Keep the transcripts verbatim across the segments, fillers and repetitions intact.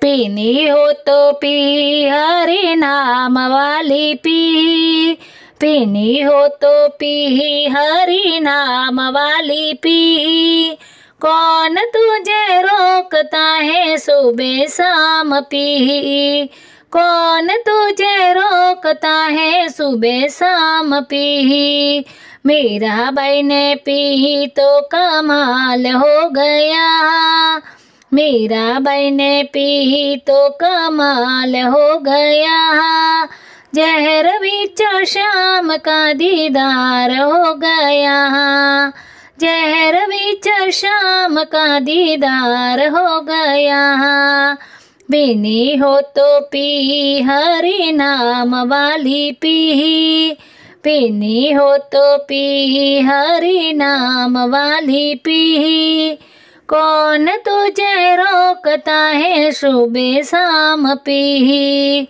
पीनी हो तो पी हरि नाम वाली पी, पीनी हो तो पी हरि नाम वाली पी। कौन तुझे रोकता है सुबह शाम पी, कौन तुझे रोकता है सुबह शाम पी। मीराबाई ने पी तो कमाल हो गया, मीराबाई ने पी तो कमाल हो गया। जहर बीच शाम का दीदार हो गया, जहर बीच शाम का दीदार हो गया। पीनी हो तो पी हरि नाम वाली पी, पीनी हो तो पी हरि नाम वाली पी। कौन तुझे रोकता है सुबह शाम पी।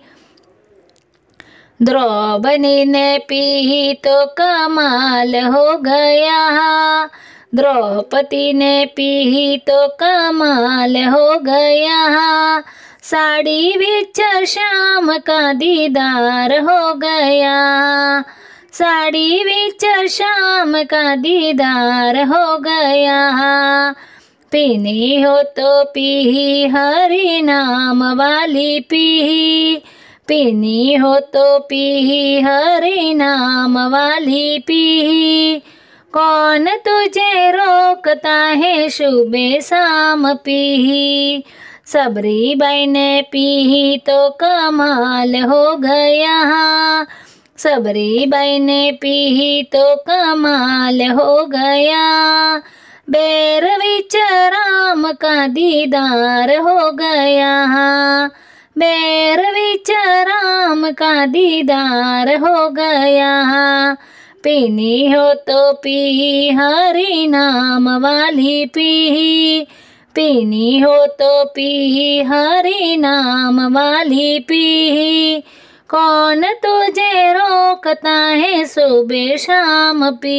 द्रौपदी ने पी तो कमाल हो गया, द्रौपदी ने पी तो कमाल हो गया। साड़ी बिच शाम का दीदार हो गया, साड़ी बिच शाम का दीदार हो गया। पीनी हो तो पी हरि नाम वाली पी, पीनी हो तो पी हरि नाम वाली पी। कौन तुझे रोकता है सुबह शाम पी। सबरीबाई ने पी तो कमाल हो गया, सबरीबाई ने पी तो कमाल हो गया। बेर बिच राम का दीदार हो गया, बेर बिच राम का दीदार हो गया। पीनी हो तो पी हरि नाम वाली पी, पीनी हो तो पी हरि नाम वाली पी। कौन तुझे रोकता है सुबह शाम पी।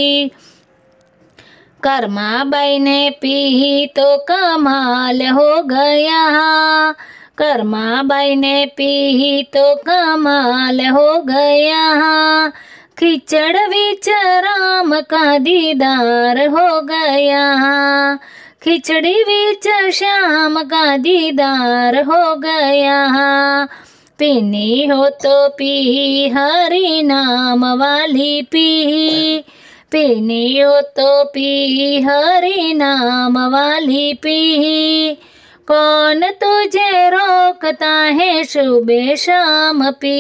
कर्माबाई ने पी तो कमाल हो गया, कर्माबाई ने पी तो कमाल हो गया। खिचड़ बिच राम का दीदार हो गया, खिचड़ी बिच श्याम का दीदार हो गया। पीनी हो तो पी हरि नाम वाली पी, पीनी हो तो पी हरि नाम वाली पी। कौन तुझे रोकता है सुबह शाम पी।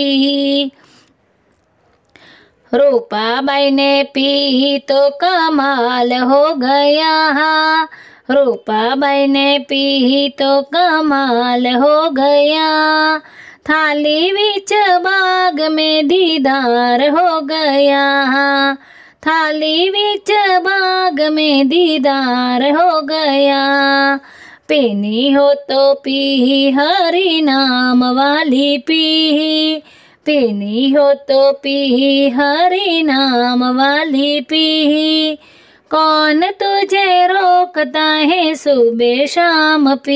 रूपाबाई ने पी तो कमाल हो गया, रूपाबाई ने पी तो कमाल हो गया। थाली बिच बाग में दीदार हो गया, थाली बिच बाग में दीदार हो गया। पीनी हो तो पी हरि नाम वाली पी, पीनी हो तो पी हरि नाम वाली पी। कौन तुझे रोकता है सुबह शाम पी।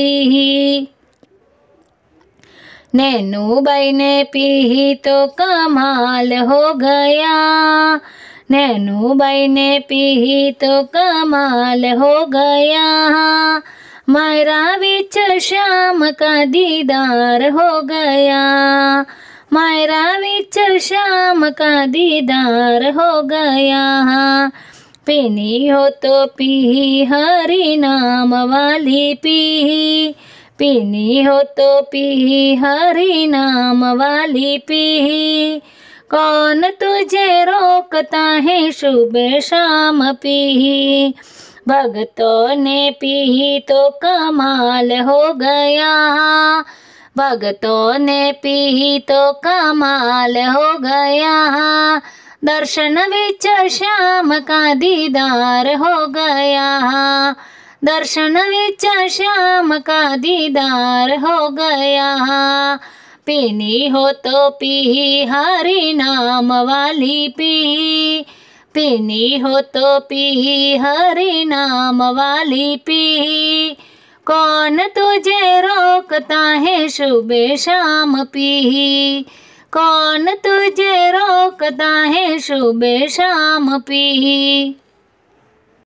नैनूबाई ने पी तो कमाल हो गया, नैनूबाई ने पी तो कमाल हो गया। मायरा बिच श्याम का दीदार हो गया, मायरा बिच श्याम का दीदार हो गया। पीनी हो तो पी हरि नाम वाली पी, पीनी हो तो पी हरि नाम वाली पी। कौन तुझे रोकता है सुबह शाम पी। भगतों ने पी तो कमाल हो गया, भगतों ने पी तो कमाल हो गया। दर्शन बिच श्याम का दीदार हो गया, दर्शन बिच श्याम का दीदार हो गया। पीनी हो तो पी हरि नाम वाली पी, पीनी हो तो पी हरि नाम वाली पी। कौन तुझे रो रोकता है सुबह शाम पी, कौन तुझे रोकता है सुबह शाम पी।